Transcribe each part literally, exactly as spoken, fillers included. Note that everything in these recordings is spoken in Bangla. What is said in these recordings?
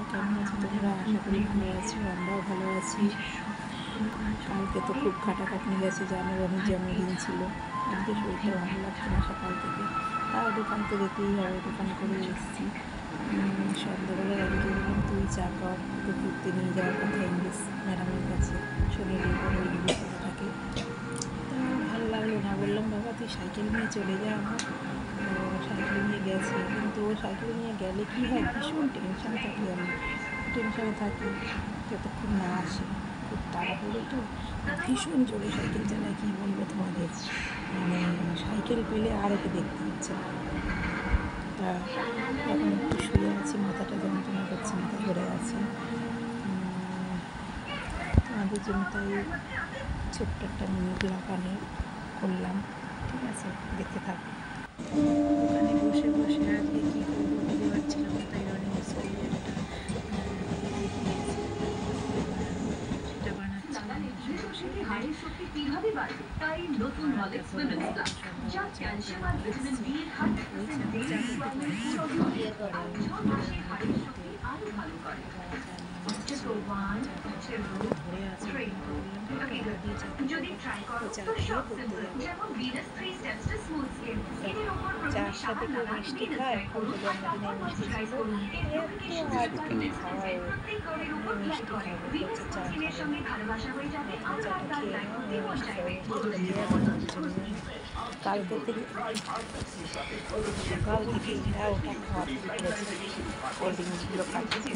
কেমন আছো তোমরা? আশা করি ভালো আছো, আমরাও ভালো আছি। কালকে তো খুব খাটাখাটনি গেছে, জানো রনির জন্মদিন ছিল। আজকে শরীরটা ভালো লাগছে না সকাল থেকে, তাও দোকান তো যেতেই হবে, দোকান করে এসেছি। সন্ধ্যাবেলায় আজকে বললাম তুই চা কর, তো ঘুরতে নিয়ে যাওয়ার কথা ইংলিশ ম্যাডামের কাছে, শনি রবিবার ইংলিশ পড়া থাকে। তো ভালো লাগলো না, বললাম বাবা তুই সাইকেল নিয়ে চলে যা আমার। সাইকেল নিয়ে গেছে, কিন্তু ও সাইকেল নিয়ে গেলে কী হয়, ভীষণ টেনশানে থাকি আমি, টেনশানে থাকি যতক্ষণ না আসে। খুব তাড়াহুড়ো তো, ভীষণ জোরে সাইকেল চালায়, কী বলবো তোমাদের, মানে সাইকেল পেলে আর ওকে দেখতে ইচ্ছে না। তা এখন একটু শুয়ে আছি, মাথাটা যন্ত্রণা করছে, মাথা ধরে আছে। আমাদের জন্য তাই ছোট্ট একটা মিনি ব্লগানে করলাম, ঠিক আছে, দেখতে থাকো। দোকানে বসে বসে আজকে কী করবো ভেবে পাচ্ছিলাম না, তাই রনিং স্প্রের একটা সেটা বানাচ্ছিলাম বসে বসে। ধরে আছে চার সাথে কেউ মিষ্টি খায়, কালকে জন্মদিনে মিষ্টি ছিল, এত আজকে খাওয়ায় মিষ্টি খাবে, হচ্ছে চা খাবে, চাটা খেয়ে নাও, আমি মিষ্টি খাবো, মিষ্টিটা দিয়ে কালকে থেকে সকাল থেকে এটা ওটা খাওয়া শুরু করেছে, কোল্ড ড্রিঙ্কসগুলো খাচ্ছে।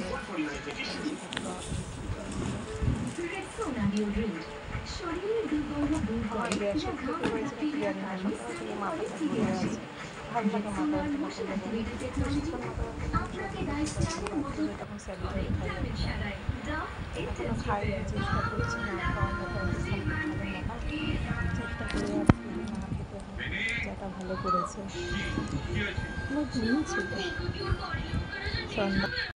গ্যাসের থেকে হয়েছে নাকি জানি না, সকাল থেকে মাথাটা ঘুরে আছে, ভালো লাগে মাথা ব্যথা করলে, বেশিক্ষণ মাথা ব্যথা তখন স্যালিডারি খাই, এখনও খাইনি, চেষ্টা করছি না খাওয়ার মতো, চেষ্টা করে আছি না খেতে হয়। চাটা ভালো করেছে, আমার ঘুমিয়ে ছিল সন্ধ্যা।